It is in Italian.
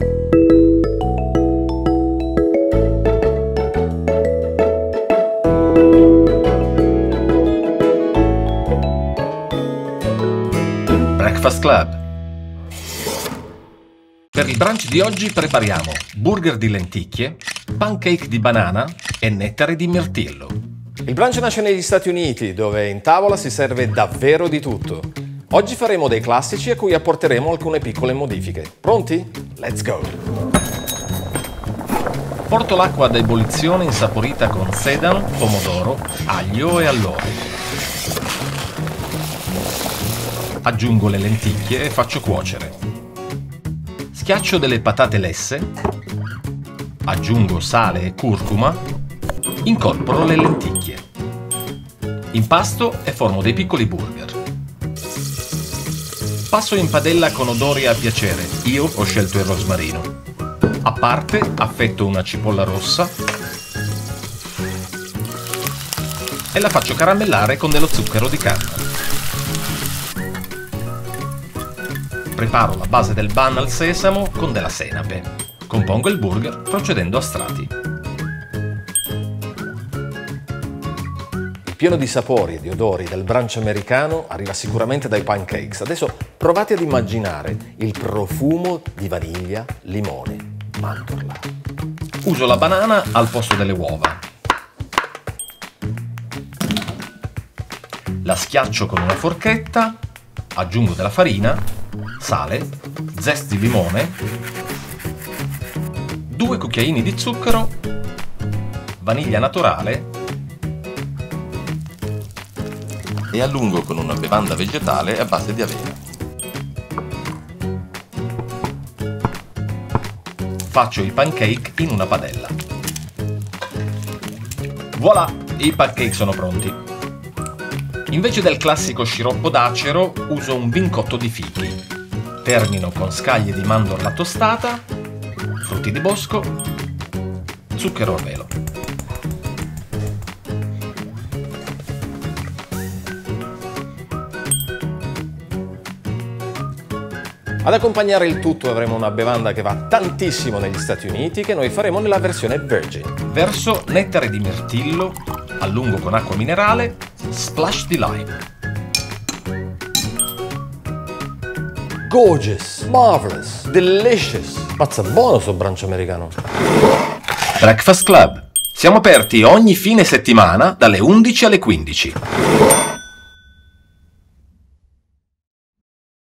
Breakfast Club. Per il brunch di oggi prepariamo burger di lenticchie, pancake di banana e nettare di mirtillo. Il brunch nasce negli Stati Uniti, dove in tavola si serve davvero di tutto. Oggi faremo dei classici a cui apporteremo alcune piccole modifiche. Pronti? Let's go! Porto l'acqua ad ebollizione insaporita con sedano, pomodoro, aglio e alloro. Aggiungo le lenticchie e faccio cuocere. Schiaccio delle patate lesse, aggiungo sale e curcuma, incorporo le lenticchie. Impasto e formo dei piccoli burger. Passo in padella con odori a piacere, io ho scelto il rosmarino. A parte affetto una cipolla rossa e la faccio caramellare con dello zucchero di canna. Preparo la base del bun al sesamo con della senape. Compongo il burger procedendo a strati. Il pieno di sapori e di odori del brunch americano arriva sicuramente dai pancakes. Adesso provate ad immaginare il profumo di vaniglia, limone, mandorla. Uso la banana al posto delle uova. La schiaccio con una forchetta, aggiungo della farina, sale, zest di limone, 2 cucchiaini di zucchero, vaniglia naturale e allungo con una bevanda vegetale a base di avena. Faccio i pancake in una padella. Voilà, i pancake sono pronti. Invece del classico sciroppo d'acero uso un vincotto di fichi. Termino con scaglie di mandorla tostata, frutti di bosco, zucchero a velo. Ad accompagnare il tutto avremo una bevanda che va tantissimo negli Stati Uniti, che noi faremo nella versione virgin. Verso nettare di mirtillo, allungo con acqua minerale, splash di lime. Gorgeous, marvelous, delicious. Mazza, buono sto brunch americano. Breakfast Club. Siamo aperti ogni fine settimana dalle 11 alle 15.